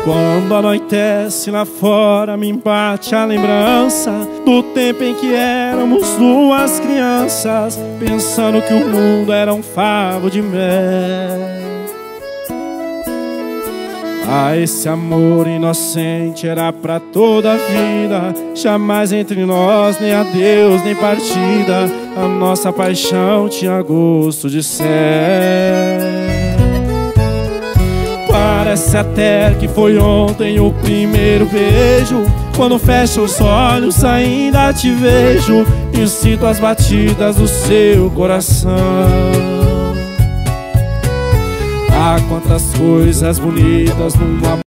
Quando anoitece lá fora, me bate a lembrança do tempo em que éramos duas crianças, pensando que o mundo era um favo de mel. Ah, esse amor inocente era pra toda a vida, jamais entre nós nem adeus nem partida. A nossa paixão tinha gosto de céu. Parece até que foi ontem o primeiro beijo. Quando fecho os olhos ainda te vejo e sinto as batidas do seu coração. Há quantas coisas bonitas numa